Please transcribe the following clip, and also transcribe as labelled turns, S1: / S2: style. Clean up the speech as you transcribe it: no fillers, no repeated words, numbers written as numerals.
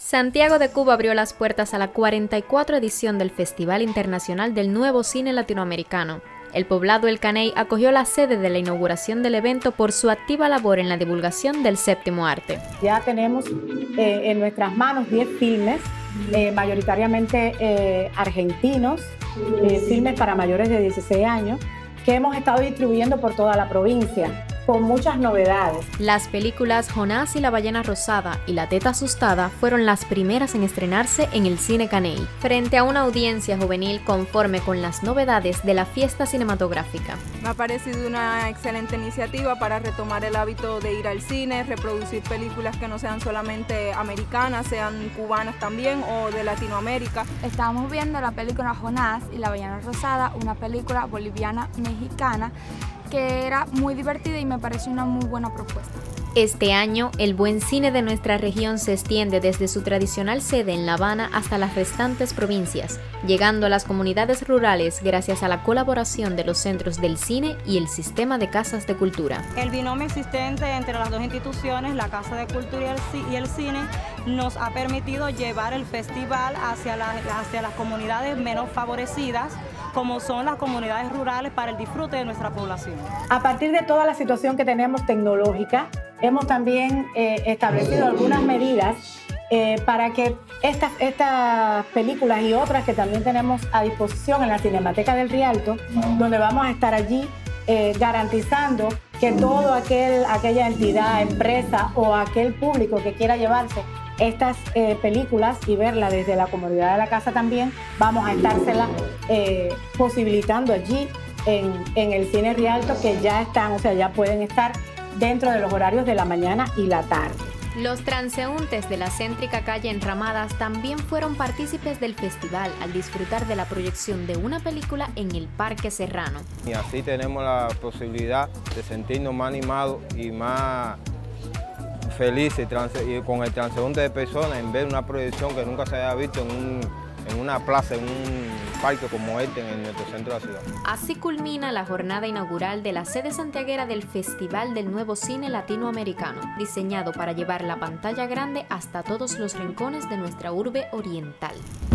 S1: Santiago de Cuba abrió las puertas a la 44 edición del Festival Internacional del Nuevo Cine Latinoamericano. El poblado El Caney acogió la sede de la inauguración del evento por su activa labor en la divulgación del séptimo arte.
S2: Ya tenemos en nuestras manos 10 filmes, mayoritariamente argentinos, filmes para mayores de 16 años, que hemos estado distribuyendo por toda la provincia, con muchas novedades.
S1: Las películas Jonás y la ballena rosada y La teta asustada fueron las primeras en estrenarse en el Cine Caney, frente a una audiencia juvenil conforme con las novedades de la fiesta cinematográfica.
S3: Me ha parecido una excelente iniciativa para retomar el hábito de ir al cine, reproducir películas que no sean solamente americanas, sean cubanas también o de Latinoamérica.
S4: Estábamos viendo la película Jonás y la ballena rosada, una película boliviana-mexicana que era muy divertida y me pareció una muy buena propuesta.
S1: Este año, el buen cine de nuestra región se extiende desde su tradicional sede en La Habana hasta las restantes provincias, llegando a las comunidades rurales gracias a la colaboración de los centros del cine y el sistema de casas de cultura.
S5: El binomio existente entre las dos instituciones, la Casa de Cultura y el cine, nos ha permitido llevar el festival hacia las comunidades menos favorecidas, como son las comunidades rurales, para el disfrute de nuestra población.
S2: A partir de toda la situación que tenemos tecnológica, hemos también establecido algunas medidas para que estas películas y otras que también tenemos a disposición en la Cinemateca del Rialto, donde vamos a estar allí garantizando que todo aquella entidad, empresa o aquel público que quiera llevarse estas películas y verla desde la comodidad de la casa también, vamos a estárselas posibilitando allí en el Cine Rialto, que ya están, o sea, ya pueden estar dentro de los horarios de la mañana y la tarde.
S1: Los transeúntes de la céntrica calle Enramadas también fueron partícipes del festival al disfrutar de la proyección de una película en el Parque Serrano.
S6: Y así tenemos la posibilidad de sentirnos más animados y más felices con el transeúnte de personas en ver una proyección que nunca se haya visto en una plaza, en un parque como este en nuestro centro de la ciudad.
S1: Así culmina la jornada inaugural de la sede santiaguera del Festival del Nuevo Cine Latinoamericano, diseñado para llevar la pantalla grande hasta todos los rincones de nuestra urbe oriental.